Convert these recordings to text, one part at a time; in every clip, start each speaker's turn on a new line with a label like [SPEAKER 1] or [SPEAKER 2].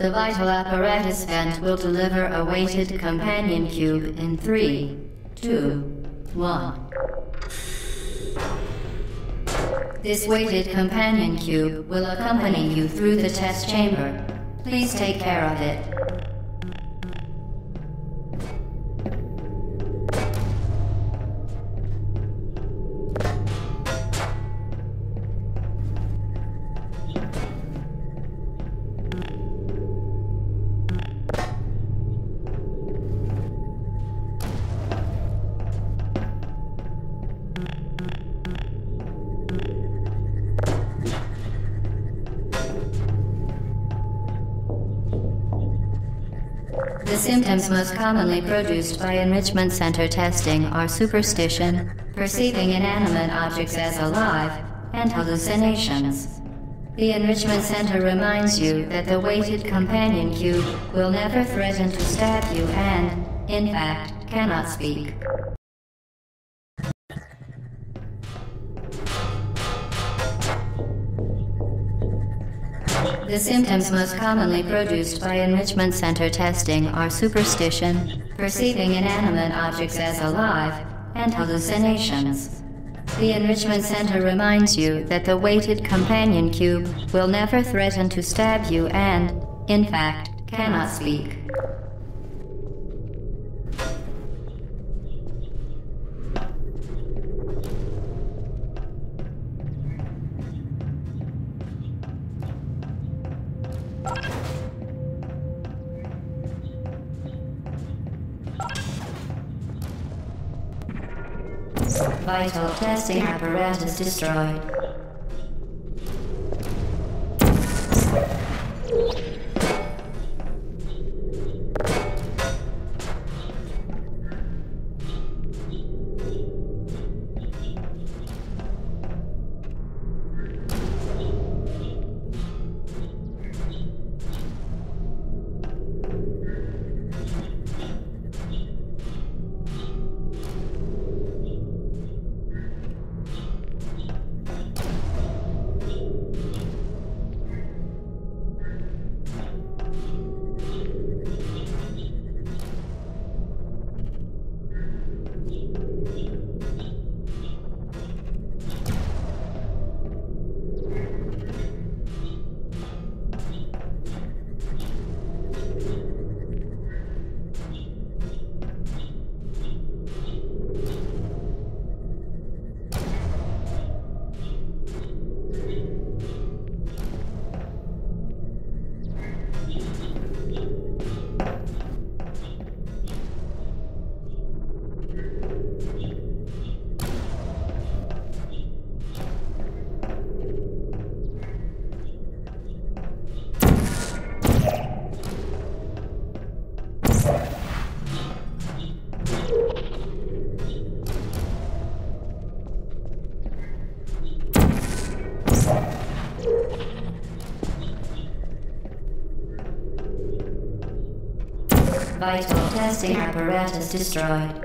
[SPEAKER 1] The vital apparatus vent will deliver a weighted companion cube in 3, 2, 1. This weighted companion cube will accompany you through the test chamber. Please take care of it. The symptoms most commonly produced by enrichment center testing are superstition, perceiving inanimate objects as alive, and hallucinations. The enrichment center reminds you that the weighted companion cube will never threaten to stab you and, in fact, cannot speak. The symptoms most commonly produced by enrichment center testing are superstition, perceiving inanimate objects as alive, and hallucinations. The enrichment center reminds you that the weighted companion cube will never threaten to stab you and, in fact, cannot speak. Vital testing apparatus destroyed. Vital testing apparatus destroyed.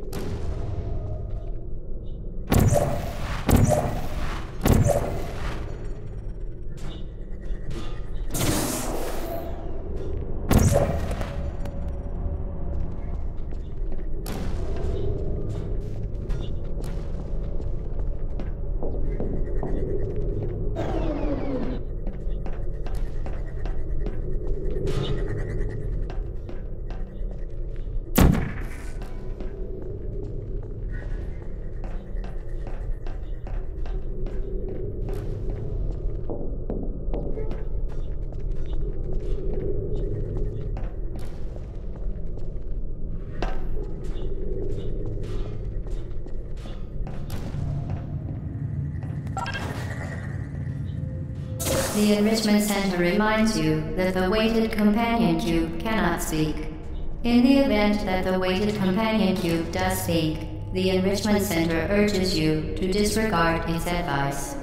[SPEAKER 1] The Enrichment Center reminds you that the weighted companion cube cannot speak. In the event that the weighted companion cube does speak, the Enrichment Center urges you to disregard its advice.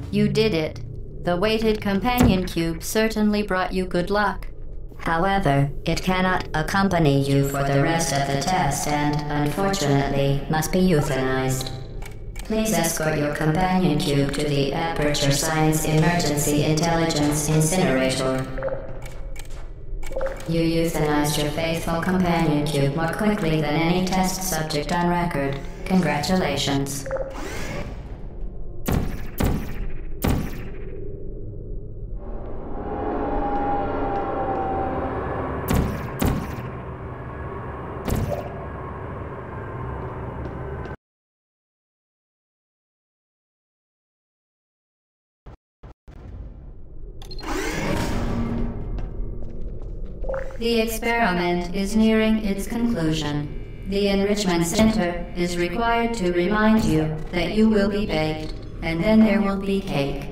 [SPEAKER 1] You did it. The weighted companion cube certainly brought you good luck. However, it cannot accompany you for the rest of the test and, unfortunately, must be euthanized. Please escort your companion cube to the Aperture Science Emergency Intelligence Incinerator. You euthanized your faithful companion cube more quickly than any test subject on record. Congratulations. The experiment is nearing its conclusion. The Enrichment Center is required to remind you that you will be baked, and then there will be cake.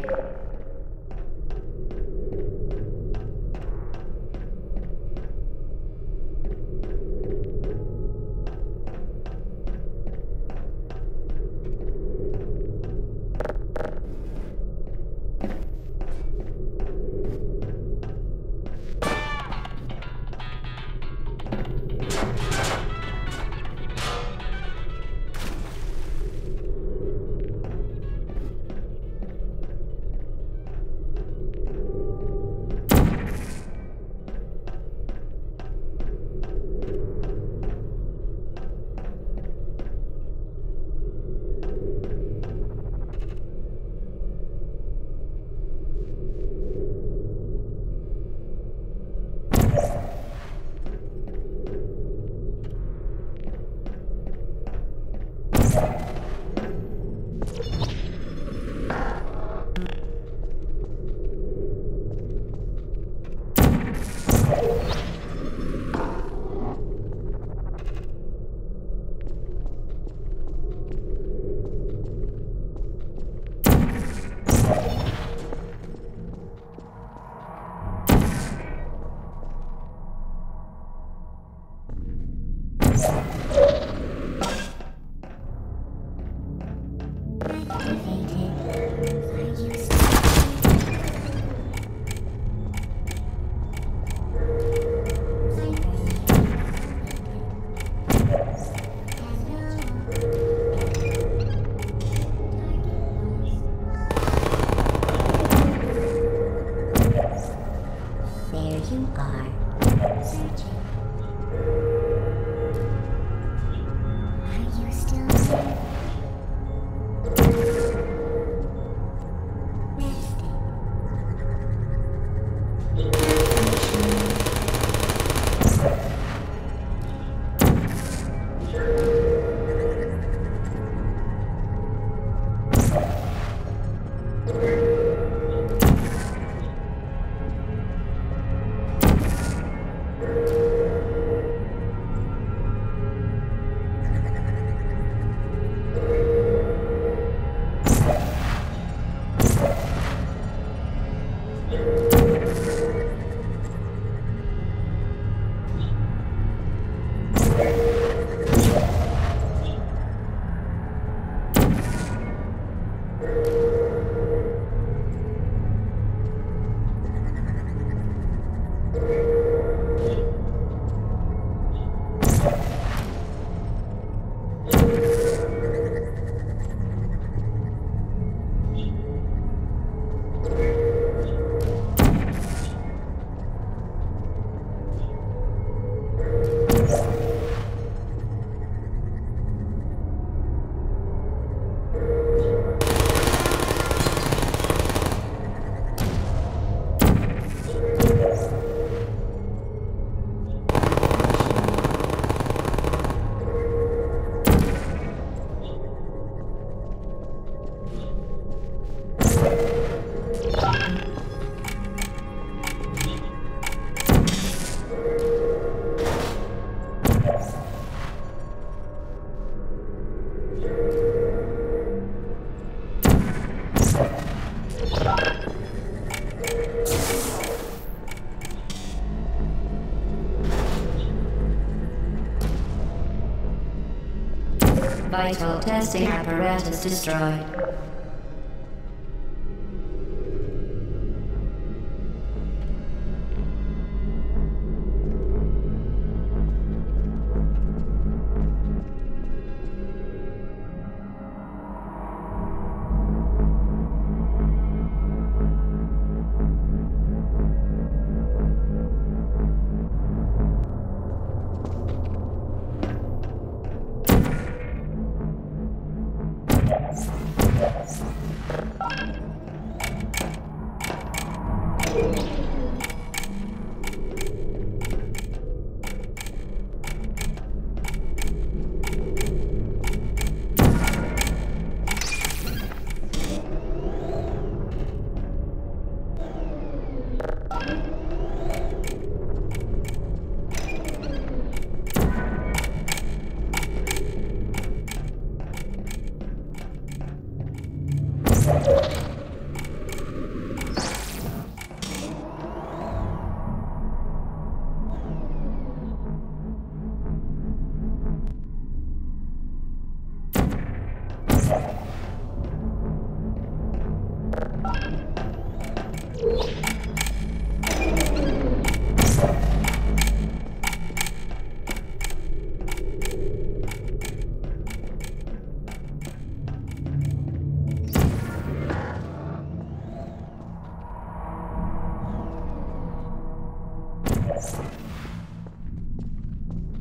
[SPEAKER 1] Vital testing apparatus destroyed.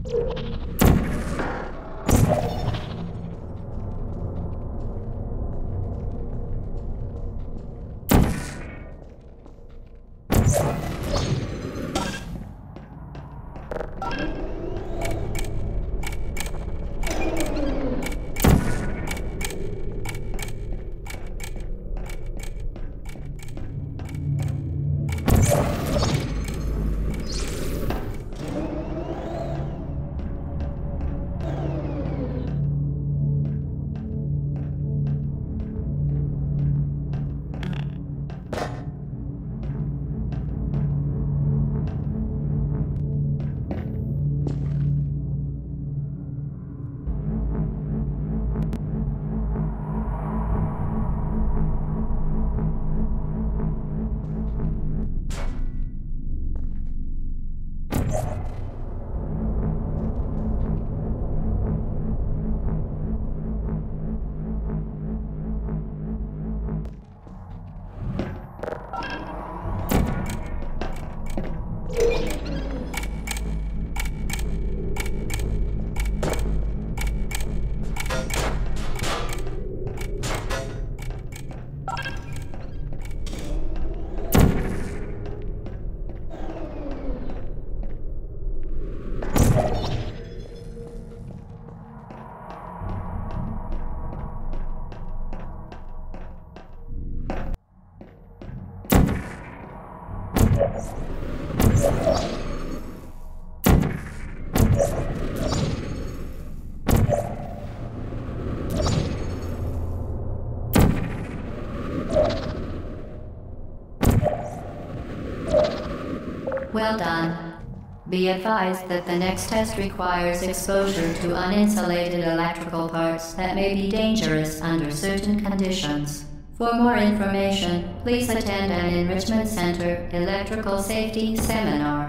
[SPEAKER 1] Well done. Be advised that the next test requires exposure to uninsulated electrical parts that may be dangerous under certain conditions. For more information, please attend an Enrichment Center Electrical Safety Seminar.